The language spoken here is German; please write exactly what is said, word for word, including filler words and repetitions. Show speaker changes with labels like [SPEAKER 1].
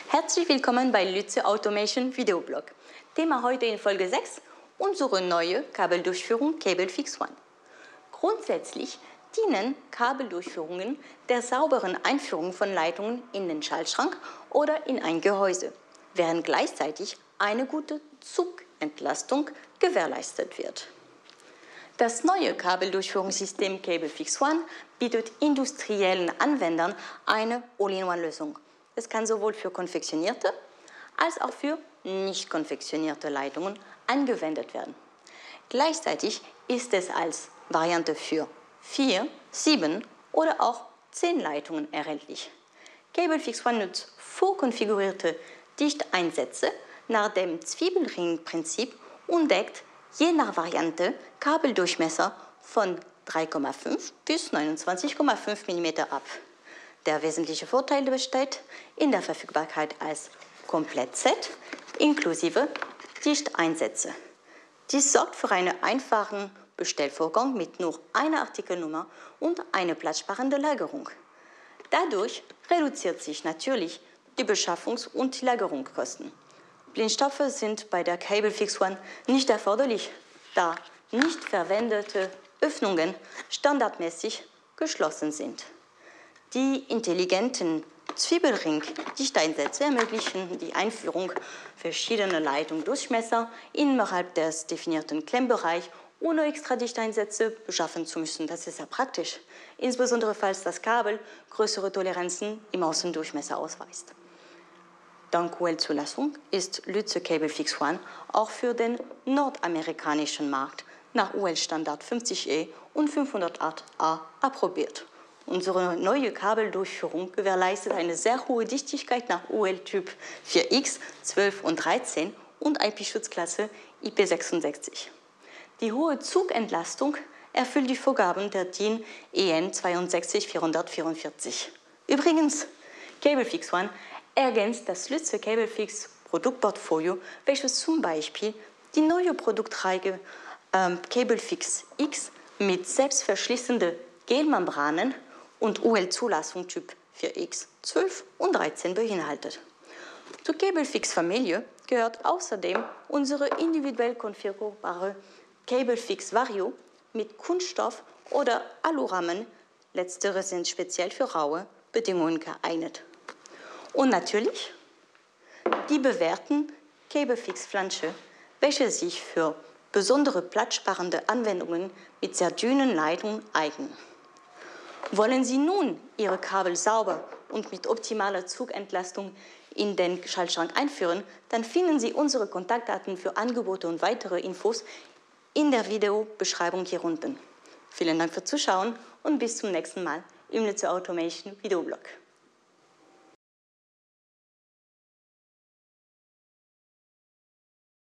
[SPEAKER 1] Herzlich willkommen bei Lütze Automation Videoblog. Thema heute in Folge sechs, unsere neue Kabeldurchführung CableFix One. Grundsätzlich dienen Kabeldurchführungen der sauberen Einführung von Leitungen in den Schaltschrank oder in ein Gehäuse, während gleichzeitig eine gute Zugentlastung gewährleistet wird. Das neue Kabeldurchführungssystem CableFix One bietet industriellen Anwendern eine All-in-One-Lösung. Es kann sowohl für konfektionierte als auch für nicht konfektionierte Leitungen angewendet werden. Gleichzeitig ist es als Variante für vier, sieben oder auch zehn Leitungen erhältlich. CableFix One nutzt vorkonfigurierte Dichteinsätze nach dem Zwiebelring-Prinzip und deckt je nach Variante Kabeldurchmesser von drei Komma fünf bis neunundzwanzig Komma fünf Millimeter ab. Der wesentliche Vorteil besteht in der Verfügbarkeit als Komplettset inklusive Dichteinsätze. Dies sorgt für einen einfachen Bestellvorgang mit nur einer Artikelnummer und eine platzsparende Lagerung. Dadurch reduziert sich natürlich die Beschaffungs- und die Lagerungskosten. Blindstoffe sind bei der CableFix One nicht erforderlich, da nicht verwendete Öffnungen standardmäßig geschlossen sind. Die intelligenten Zwiebelring-Dichteinsätze ermöglichen die Einführung verschiedener Leitungsdurchmesser innerhalb des definierten Klemmbereichs, ohne extra Dichteinsätze beschaffen zu müssen. Das ist sehr praktisch, insbesondere falls das Kabel größere Toleranzen im Außendurchmesser ausweist. Dank U L-Zulassung ist Lütze CableFix One auch für den nordamerikanischen Markt nach U L-Standard fünfzig E und fünfhundertacht A approbiert. Unsere neue Kabeldurchführung gewährleistet eine sehr hohe Dichtigkeit nach U L-Typ vier X, zwölf und dreizehn und I P-Schutzklasse I P sechsundsechzig. Die hohe Zugentlastung erfüllt die Vorgaben der D I N E N sechs zwei vier vier vier. Übrigens, CableFix One ergänzt das Lütze CableFix Produktportfolio, welches zum Beispiel die neue Produktreihe ähm, CableFix X mit selbstverschließenden Gelmembranen und U L-Zulassung Typ vier X, zwölf und dreizehn beinhaltet. Zur CableFix-Familie gehört außerdem unsere individuell konfigurierbare CableFix Vario mit Kunststoff oder Alurahmen. Letztere sind speziell für raue Bedingungen geeignet. Und natürlich die bewährten CableFix-Flansche, welche sich für besondere platzsparende Anwendungen mit sehr dünnen Leitungen eignen. Wollen Sie nun Ihre Kabel sauber und mit optimaler Zugentlastung in den Schaltschrank einführen, dann finden Sie unsere Kontaktdaten für Angebote und weitere Infos in der Videobeschreibung hier unten. Vielen Dank fürs Zuschauen und bis zum nächsten Mal im Lütze Automation Videoblog.